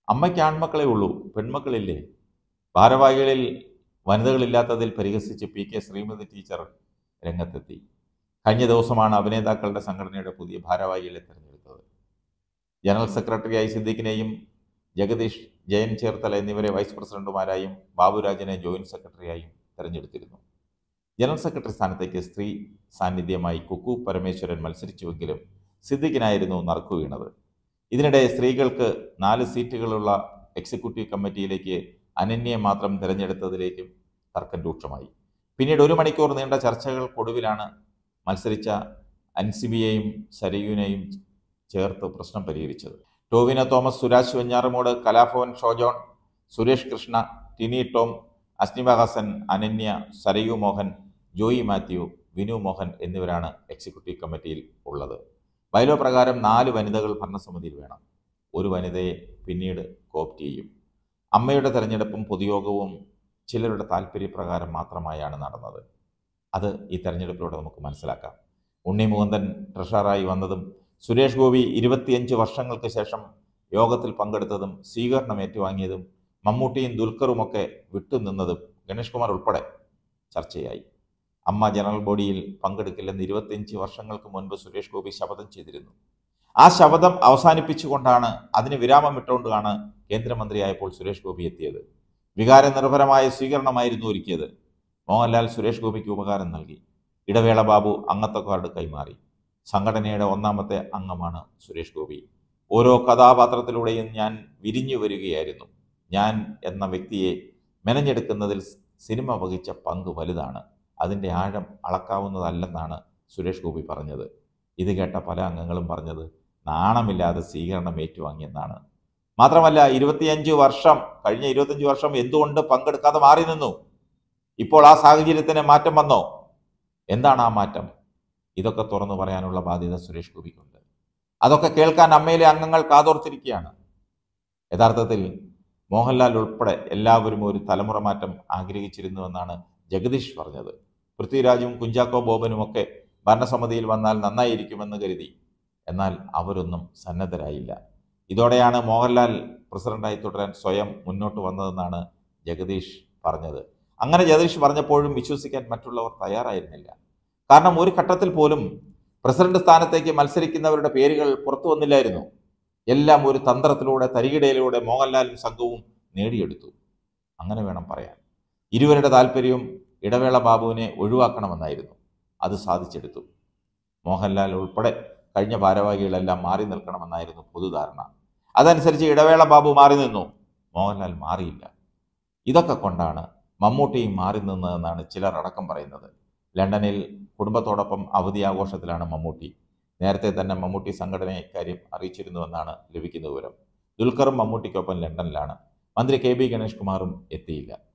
അമ്മയ്ക്ക് ആൺമക്കളേ ഉള്ളൂ, പെൺമക്കളില്ലേ? ഭാരവാഹികളിൽ വനിതകളില്ലാത്തതിൽ പരിഹസിച്ച് പി കെ ശ്രീമതി ടീച്ചർ രംഗത്തെത്തി. കഴിഞ്ഞ ദിവസമാണ് അഭിനേതാക്കളുടെ സംഘടനയുടെ പുതിയ ഭാരവാഹികളെ തെരഞ്ഞെടുത്തത്. ജനറൽ സെക്രട്ടറിയായി സിദ്ദിഖിനെയും ജഗദീഷ്, ജയൻ ചേർത്തല എന്നിവരെ വൈസ് പ്രസിഡന്റുമാരായും ബാബുരാജിനെ ജോയിന്റ് സെക്രട്ടറിയായും തെരഞ്ഞെടുത്തിരുന്നു. ജനറൽ സെക്രട്ടറി സ്ഥാനത്തേക്ക് സ്ത്രീ സാന്നിധ്യമായി കുക്കു പരമേശ്വരൻ മത്സരിച്ചുവെങ്കിലും സിദ്ദിഖിനായിരുന്നു നറുക്കു വീണത്. ഇതിനിടെ സ്ത്രീകൾക്ക് 4 സീറ്റുകളുള്ള എക്സിക്യൂട്ടീവ് കമ്മിറ്റിയിലേക്ക് അനന്യയെ മാത്രം തിരഞ്ഞെടുത്തതിലേക്കും തർക്കം രൂക്ഷമായി. പിന്നീട് 1 മണിക്കൂർ നീണ്ട ചർച്ചകൾക്കൊടുവിലാണ് മത്സരിച്ച അൻസിബിയെയും സരയുവിനെയും ചേർത്ത് പ്രശ്നം പരിഹരിച്ചത്. ടോവിനോ തോമസ്, സുരാജ് വെഞ്ഞാറമൂട്, കലാഭവൻ ഷോജോൺ, സുരേഷ് കൃഷ്ണ, ടിനി ടോം, അസ്നിബ ഹസൻ, അനന്യ, സരയു മോഹൻ, ജോയി മാത്യു, വിനു മോഹൻ എന്നിവരാണ് എക്സിക്യൂട്ടീവ് കമ്മിറ്റിയിൽ ഉള്ളത്. ബൈലോ പ്രകാരം 4 വനിതകൾ ഭരണസമിതിയിൽ വേണം. 1 വനിതയെ പിന്നീട് കോപ്റ്റ് ചെയ്യും. അമ്മയുടെ തെരഞ്ഞെടുപ്പും പൊതുയോഗവും ചിലരുടെ താല്പര്യപ്രകാരം മാത്രമായാണ് നടന്നത്. അത് ഈ തെരഞ്ഞെടുപ്പിലൂടെ നമുക്ക് മനസ്സിലാക്കാം. ഉണ്ണി മുകുന്ദൻ ട്രഷററായി വന്നതും സുരേഷ് ഗോപി 25 വർഷങ്ങൾക്ക് ശേഷം യോഗത്തിൽ പങ്കെടുത്തതും സ്വീകരണം ഏറ്റുവാങ്ങിയതും മമ്മൂട്ടിയും ദുൽഖറുമൊക്കെ വിട്ടുനിന്നതും ഗണേഷ് കുമാർ ഉൾപ്പെടെ ചർച്ചയായി. അമ്മ ജനറൽ ബോഡിയിൽ പങ്കെടുക്കില്ലെന്ന് 25 വർഷങ്ങൾക്ക് മുൻപ് സുരേഷ് ഗോപി ശപഥം ചെയ്തിരുന്നു. ആ ശപഥം അവസാനിപ്പിച്ചുകൊണ്ടാണ്, അതിന് വിരാമം ഇട്ടുകൊണ്ടാണ് കേന്ദ്രമന്ത്രിയായപ്പോൾ സുരേഷ് ഗോപി എത്തിയത്. വികാരനിർഭരമായ സ്വീകരണമായിരുന്നു ഒരുക്കിയത്. മോഹൻലാൽ സുരേഷ് ഗോപിക്ക് ഉപകാരം നൽകി. ഇടവേള ബാബു അംഗത്വ കാർഡ് കൈമാറി. സംഘടനയുടെ 1ാമത്തെ അംഗമാണ് സുരേഷ് ഗോപി. ഓരോ കഥാപാത്രത്തിലൂടെയും ഞാൻ വിരിഞ്ഞു വരികയായിരുന്നു. ഞാൻ എന്ന വ്യക്തിയെ മെനഞ്ഞെടുക്കുന്നതിൽ സിനിമ വഹിച്ച പങ്ക് വലുതാണ്. അതിൻ്റെ ആഴം അളക്കാവുന്നതല്ലെന്നാണ് സുരേഷ് ഗോപി പറഞ്ഞത്. ഇത് കേട്ട പല അംഗങ്ങളും പറഞ്ഞത് നാണമില്ലാതെ സ്വീകരണം ഏറ്റുവാങ്ങിയെന്നാണ്. മാത്രമല്ല, കഴിഞ്ഞ 25 വർഷം എന്തുകൊണ്ട് പങ്കെടുക്കാതെ മാറി നിന്നു? ഇപ്പോൾ ആ സാഹചര്യത്തിന് മാറ്റം വന്നോ? എന്താണ് ആ മാറ്റം? ഇതൊക്കെ തുറന്നു പറയാനുള്ള ബാധ്യത സുരേഷ് ഗോപിക്കുണ്ട്. അതൊക്കെ കേൾക്കാൻ അമ്മയിലെ അംഗങ്ങൾ കാതോർത്തിരിക്കുകയാണ്. യഥാർത്ഥത്തിൽ മോഹൻലാൽ ഉൾപ്പെടെ എല്ലാവരും ഒരു തലമുറ മാറ്റം ആഗ്രഹിച്ചിരുന്നുവെന്നാണ് ജഗദീഷ് പറഞ്ഞത്. പൃഥ്വിരാജും കുഞ്ചാക്കോ ബോബനുമൊക്കെ ഭരണസമിതിയിൽ വന്നാൽ നന്നായിരിക്കുമെന്ന് കരുതി. എന്നാൽ അവരൊന്നും സന്നദ്ധരായില്ല. ഇതോടെയാണ് മോഹൻലാൽ പ്രസിഡന്റായി തുടരാൻ സ്വയം മുന്നോട്ട് വന്നതെന്നാണ് ജഗദീഷ് പറഞ്ഞത്. അങ്ങനെ ജഗദീഷ് പറഞ്ഞപ്പോഴും വിശ്വസിക്കാൻ മറ്റുള്ളവർ തയ്യാറായിരുന്നില്ല. കാരണം ഒരു ഘട്ടത്തിൽ പോലും പ്രസിഡന്റ് സ്ഥാനത്തേക്ക് മത്സരിക്കുന്നവരുടെ പേരുകൾ പുറത്തു വന്നില്ലായിരുന്നു. എല്ലാം ഒരു തന്ത്രത്തിലൂടെ, തരികിടയിലൂടെ മോഹൻലാലും സംഘവും നേടിയെടുത്തു. അങ്ങനെ വേണം പറയാൻ. ഇരുവരുടെ താല്പര്യവും ഇടവേള ബാബുവിനെ ഒഴിവാക്കണമെന്നായിരുന്നു. അത് സാധിച്ചെടുത്തു. മോഹൻലാൽ ഉൾപ്പെടെ കഴിഞ്ഞ ഭാരവാഹികളെല്ലാം മാറി നിൽക്കണമെന്നായിരുന്നു പൊതുധാരണ. അതനുസരിച്ച് ഇടവേള ബാബു മാറി നിന്നു. മോഹൻലാൽ മാറിയില്ല. ഇതൊക്കെ കൊണ്ടാണ് മമ്മൂട്ടിയും മാറി നിന്നതെന്നാണ് ചിലർ അടക്കം പറയുന്നത്. ലണ്ടനിൽ കുടുംബത്തോടൊപ്പം അവധി ആഘോഷത്തിലാണ് മമ്മൂട്ടി. നേരത്തെ തന്നെ മമ്മൂട്ടി സംഘടനയെ ഇക്കാര്യം അറിയിച്ചിരുന്നുവെന്നാണ് ലഭിക്കുന്ന വിവരം. ദുൽഖറും മമ്മൂട്ടിക്കൊപ്പം ലണ്ടനിലാണ്. മന്ത്രി കെ ബി ഗണേഷ് കുമാറും എത്തിയില്ല.